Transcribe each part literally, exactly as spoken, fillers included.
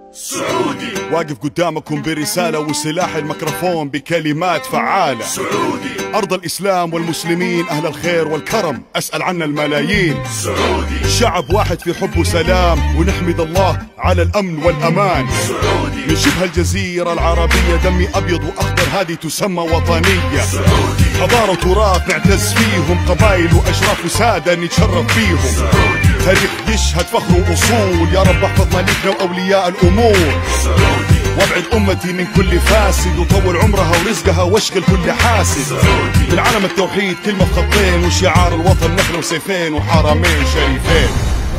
سعودي. واقف قدامكم برسالة وسلاح الميكروفون بكلمات فعالة. سعودي. أرض الإسلام والمسلمين أهل الخير والكرم أسأل عنا الملايين. سعودي. شعب واحد في حب وسلام ونحمد الله على الأمن والأمان. سعودي. من شبه الجزيرة العربية دمي أبيض وأخضر هذه تسمى وطنية. سعودي. حضارة وتراث نعتز فيهم، قبائل وأشراف وسادة نتشرف فيهم. سعودي. تاريخ يشهد فخر وأصول، يا رب احفظ ملكنا وأولياء الأمور. سعودي. وابعد أمتي من كل فاسد وطول عمرها ورزقها واشغل كل حاسد. سعودي. من علم التوحيد كلمة بخطين وشعار الوطن نخلة وسيفين وحرمين شريفين.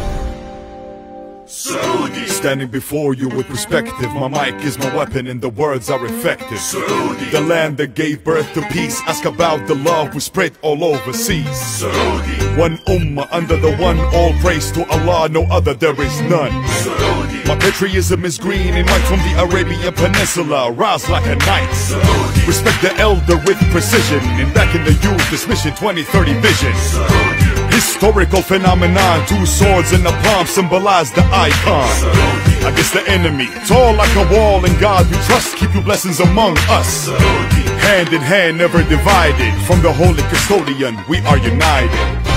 Saudi. Standing before you with perspective, my mic is my weapon and the words are effective. Saudi. The land that gave birth to peace, ask about the love we spread all overseas. Saudi. One ummah under the one, all praise to Allah, no other, there is none. Saudi. My patriotism is green and white from the Arabian Peninsula, rise like a knight. Saudi. Respect the elder with precision, and back in the youth, this mission twenty thirty vision. Saudi. Historical phenomenon, two swords in the palm symbolize the icon. Saudi. Against the enemy, tall like a wall, and God we trust, keep your blessings among us. Saudi. Hand in hand, never divided, from the holy custodian, we are united.